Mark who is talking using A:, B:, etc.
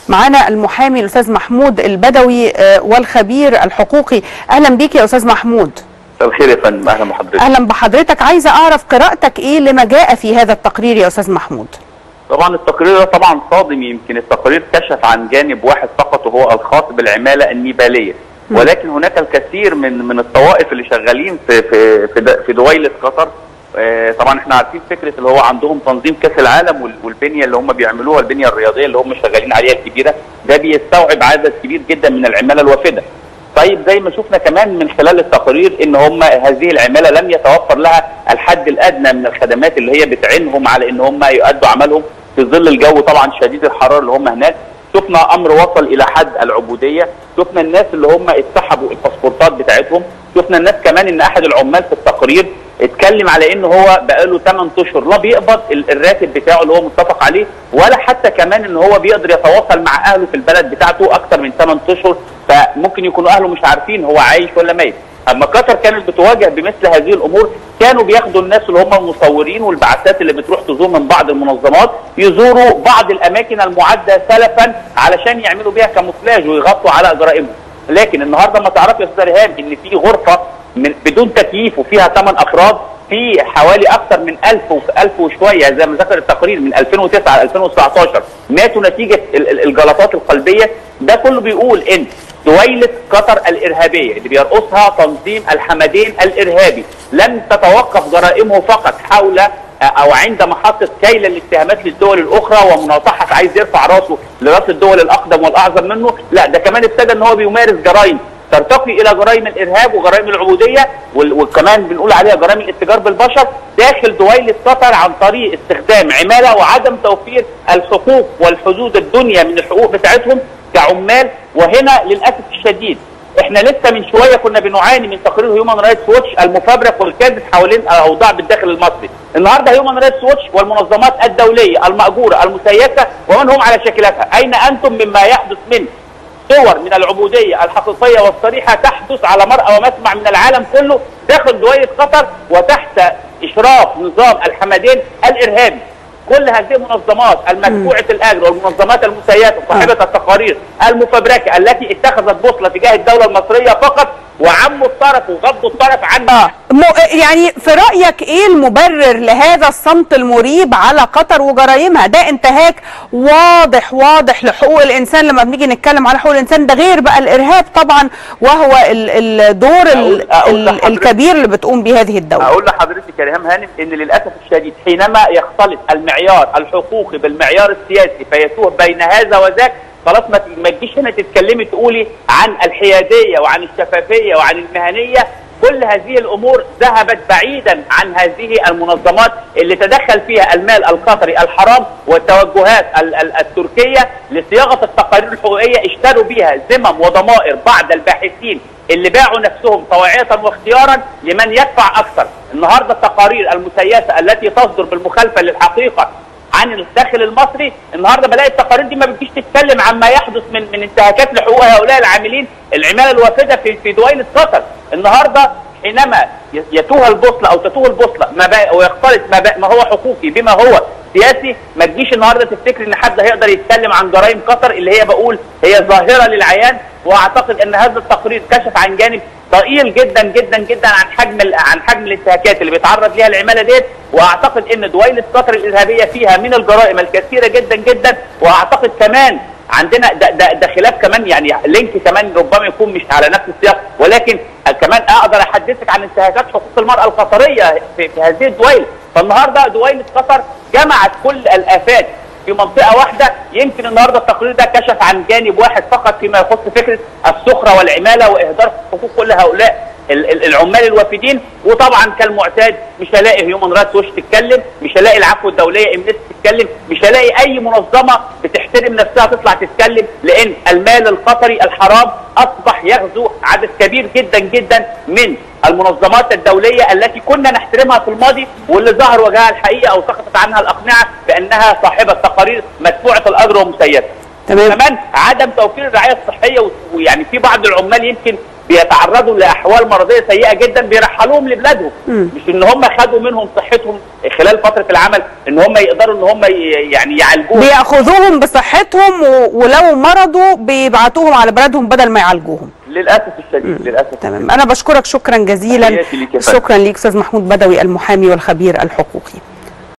A: معانا المحامي الاستاذ محمود البدوي والخبير الحقوقي. اهلا بيك يا استاذ محمود.
B: مساء الخير يا فندم. اهلا بحضرتك.
A: اهلا بحضرتك. عايزه اعرف قراءتك ايه لما جاء في هذا التقرير يا استاذ محمود؟
B: طبعا التقرير ده طبعا صادم. يمكن التقرير كشف عن جانب واحد فقط وهو الخاص بالعماله النيباليه، ولكن هناك الكثير من الطوائف اللي شغالين في دويلة قطر. طبعا احنا عارفين فكره اللي هو عندهم تنظيم كاس العالم والبنيه اللي هم بيعملوها، البنيه الرياضيه اللي هم شغالين عليها الكبيره، ده بيستوعب عدد كبير جدا من العماله الوافده. طيب زي ما شفنا كمان من خلال التقارير ان هم هذه العماله لم يتوفر لها الحد الادنى من الخدمات اللي هي بتعينهم على ان هم يؤدوا عملهم في ظل الجو طبعا شديد الحراره اللي هم هناك. شفنا امر وصل الى حد العبوديه، شفنا الناس اللي هم اتسحبوا الباسبورتات بتاعتهم، شفنا الناس كمان ان احد العمال في التقرير اتكلم على ان هو بقاله 8 اشهر لا بيقبض الراتب بتاعه اللي هو متفق عليه، ولا حتى كمان ان هو بيقدر يتواصل مع اهله في البلد بتاعته اكثر من 8 اشهر، فممكن يكونوا اهله مش عارفين هو عايش ولا ميت. اما قطر كانت بتواجه بمثل هذه الامور كانوا بياخدوا الناس اللي هم المصورين والبعثات اللي بتروح تزور من بعض المنظمات يزوروا بعض الاماكن المعده سلفا علشان يعملوا بيها كاموفلاج ويغطوا على جرائمهم. لكن النهارده ما تعرف يا استاذ ريهام ان في غرفه بدون تكييف وفيها 8 افراد، في حوالي اكثر من 1000 وشويه زي ما ذكر التقرير من 2009 ل 2019 ماتوا نتيجه الجلطات القلبيه. ده كله بيقول ان دويلة قطر الارهابيه اللي بيرقصها تنظيم الحمدين الارهابي لم تتوقف جرائمه فقط حول او عند محطه كيل الاتهامات للدول الاخرى ومناطحه عايز يرفع راسه لراس الدول الاقدم والاعظم منه، لا ده كمان ابتدى ان هو بيمارس جرائم ترتقي الى جرائم الارهاب وجرائم العبوديه وكمان بنقول عليها جرائم الاتجار بالبشر داخل دويلة قطر عن طريق استخدام عماله وعدم توفير الحقوق والحدود الدنيا من الحقوق بتاعتهم كعمال. وهنا للاسف الشديد احنا لسه من شويه كنا بنعاني من تقرير هيومن رايتس ووتش المفبرك والكاذب حوالين الاوضاع بالداخل المصري. النهارده هيومن رايتس ووتش والمنظمات الدوليه المأجوره المسيسه ومن هم على شاكلتها، اين انتم مما يحدث من صور من العبوديه الحقيقيه والصريحه تحدث على مرأى ومسمع من العالم كله داخل دويلة قطر وتحت اشراف نظام الحمدين الارهابي. كل هذه المنظمات المدفوعه الاجر والمنظمات المسيسه صاحبه التقارير المفبركه التي اتخذت بوصله تجاه الدوله المصريه فقط وعموا الطرف وغضوا الطرف عنها.
A: يعني في رايك ايه المبرر لهذا الصمت المريب على قطر وجرائمها؟ ده انتهاك واضح لحقوق الانسان. لما بنيجي نتكلم على حقوق الانسان ده غير بقى الارهاب طبعا وهو الدور الكبير اللي بتقوم به هذه الدوله.
B: اقول لحضرتك يا ريهام هانم ان للاسف الشديد حينما يختلط المعيار الحقوقي بالمعيار السياسي فيتوه بين هذا وذاك، خلاص ما تجيش هنا تتكلمي تقولي عن الحياديه وعن الشفافيه وعن المهنيه. كل هذه الامور ذهبت بعيدا عن هذه المنظمات اللي تدخل فيها المال القطري الحرام والتوجهات التركيه لصياغه التقارير الحقوقيه اشتروا بها ذمم وضمائر بعض الباحثين اللي باعوا نفسهم طواعية واختيارا لمن يدفع اكثر. النهارده التقارير المسيسه التي تصدر بالمخالفه للحقيقه عن الداخل المصري، النهارده بلاقي التقارير دي ما بتجيش تتكلم عما يحدث من انتهاكات لحقوق هؤلاء العاملين العماله الوافده في دويلة قطر. النهارده حينما يتوه البوصله او تتوه البوصله ويختلط ما هو حقوقي بما هو سياسي، ما تجيش النهارده تفتكر ان حد هيقدر يتكلم عن جرائم قطر اللي هي بقول هي ظاهره للعيان. واعتقد ان هذا التقرير كشف عن جانب ضئيل جدا جدا جدا عن حجم الانتهاكات اللي بيتعرض ليها العماله ديت. واعتقد ان دويلة قطر الارهابيه فيها من الجرائم الكثيره جدا جدا. واعتقد كمان عندنا ده خلاف كمان يعني لينك كمان ربما يكون مش على نفس السياق، ولكن كمان اقدر احدثك عن انتهاكات حقوق المراه القطريه في هذه الدويلة. فالنهارده دويلة قطر جمعت كل الافات في منطقه واحده. يمكن النهارده التقرير ده كشف عن جانب واحد فقط فيما يخص فكره السخره والعماله واهدار حقوق كل هؤلاء العمال الوافدين. وطبعا كالمعتاد مش هلاقي هيومن رايتس ووتش تتكلم، مش هلاقي العفو الدوليه امنستي تتكلم، مش هلاقي اي منظمه بتحترم نفسها تطلع تتكلم، لان المال القطري الحرام اصبح يغزو عدد كبير جدا جدا من المنظمات الدوليه التي كنا نحترمها في الماضي واللي ظهر وجهها الحقيقه او سقطت عنها الاقنعه بانها صاحبه تقارير مدفوعه الاجر ومسيسه. كمان عدم توفير الرعايه الصحيه، ويعني في بعض العمال يمكن بيتعرضوا لاحوال مرضيه سيئه جدا بيرحلوهم لبلادهم. مش ان هم خدوا منهم صحتهم خلال فتره العمل ان هم يقدروا ان هم يعني يعالجوهم،
A: بياخذوهم بصحتهم ولو مرضوا بيبعتوهم على بلدهم بدل ما يعالجوهم
B: للاسف الشديد. للاسف.
A: تمام. انا بشكرك شكرا جزيلا. شكرا ليك استاذ محمود بدوي المحامي والخبير الحقوقي.